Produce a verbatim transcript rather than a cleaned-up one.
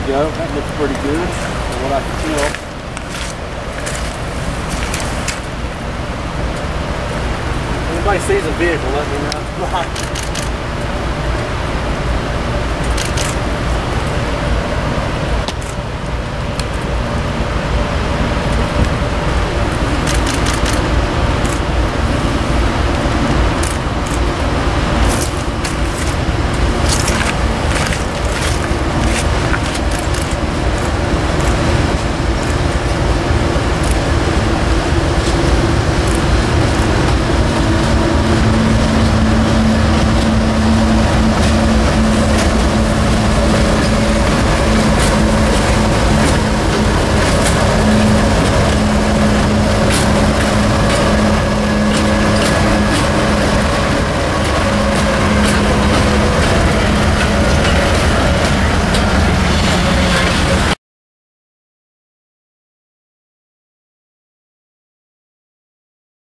go. That looks pretty good from what I can tell. If anybody sees a vehicle, let me know.